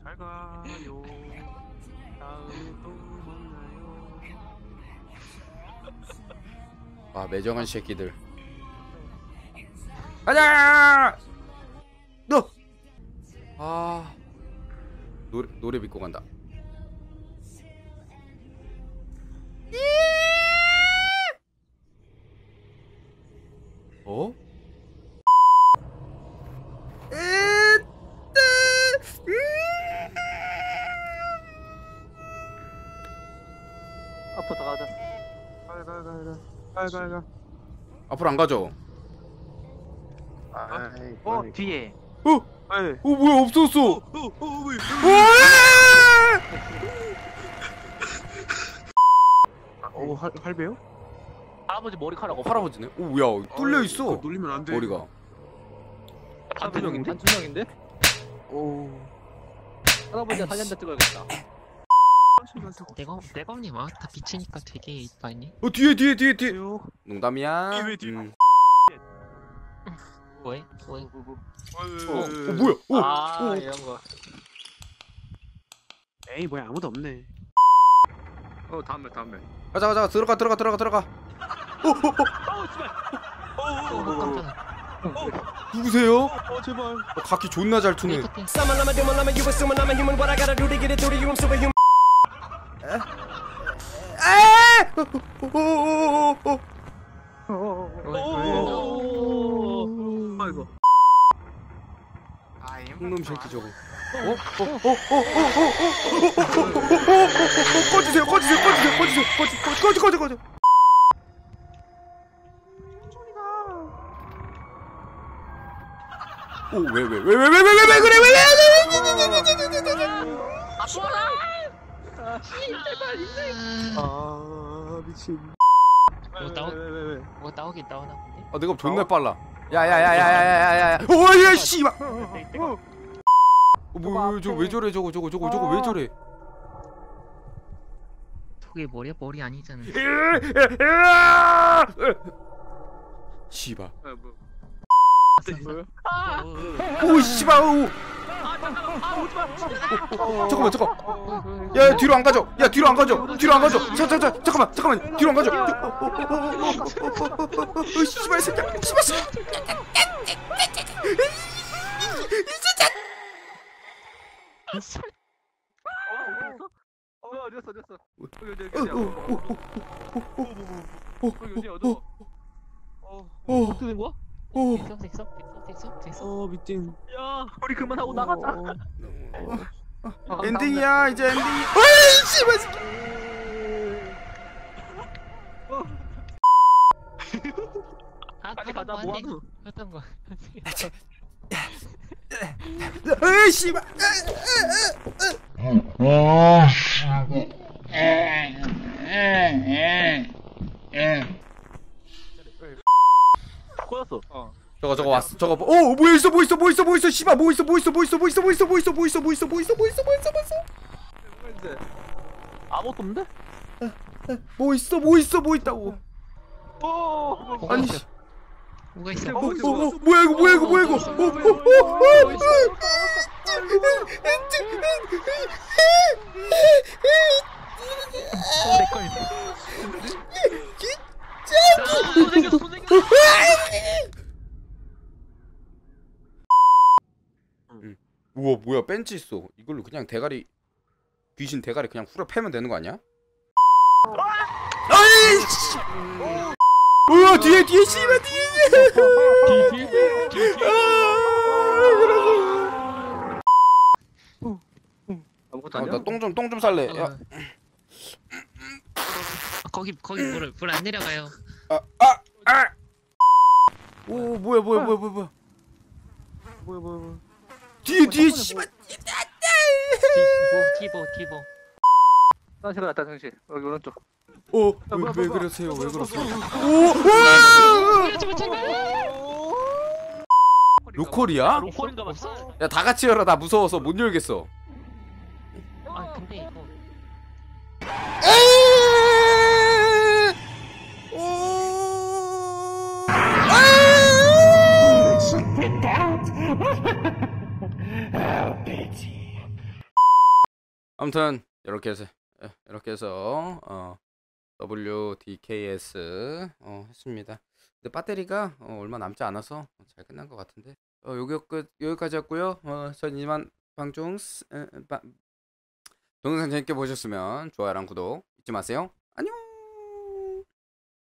잘 가요. 다음에 또 만나요. 아 매정한 새끼들. 가자. 너. 아 노래 믿고 간다. 어? 앞으로 더 가자. 가. 앞으로 안 가죠? 뒤에. 뭐야 없었어. 할배요? 할아버지 머리카락 없어. 할아버지네. 야 뚫려 있어. 놀리면 안 돼. 머리가. 단투명인데? 오. 할아버지가 사진다 찍어야겠다. 내검님 다 비치니까 되게 이뻐니? 뒤에. 농담이야. 뭐해? 뭐야? 이런 거. 에이 뭐야 아무도 없네. 다음에. 가자 들어가. 깜짝아. 누구세요? 제발. 각기 존나 잘 투네. 아이고. 놈 새끼 저거. 꺼지세요. 꺼져. 왜 그래? 미친. 뭐 나오긴 나오나 본데? 내가 존나 빨라. 야야야야야야야야. 오야 씨발. 저거 왜 저래? 저거 왜 저래? 저게 머리 아니잖아. 씨발. 뭐야? 오 씨발. 잠깐만. 야 뒤로 안 가죠. 잠깐만. 뒤로 안 가죠. 씨발 새끼야. 어디였어? 여기 어디야? 어떻게 된 거야? 됐어. 미친. 야, 우리 그만하고 나가자. 엔딩이야 이제 엔딩. 어이 씨발 새끼. 빨리 가자. 뭐하노? 했던 거. 에이 씨발. 꺼졌어. 저거 왔어. 저거 뭐야 있어 씨발 뭐 있어. 아무것도 없는데? 뭐 있다고. 아니 뭐가 있어? 뭐야 이거. 우와 뭐야 벤치 있어. 이걸로 그냥 대가리 귀신 대가리 그냥 후려 패면 되는 거 아니야? 아이씨. 우와 뒤에 씨발 뒤에. 아무것도 아니야? 나 똥 좀 살래. 야. 거기 물 안 내려가요. 오 뭐야. 뒤에 씨발. 티보. 화장실 갔다 화장실. 여기 오른쪽. 왜 그러세요? 오! 로컬이야? 로컬인가 봐. 야 다 같이 열어. 나 무서워서 못 열겠어. 근데 이거 아무튼 이렇게 해서 WDKS 했습니다. 근데 배터리가 얼마 남지 않아서 잘 끝난 것 같은데 여기까지였고요. 전 이만 방종 동영상 재밌게 보셨으면 좋아요랑 구독 잊지 마세요. 안녕.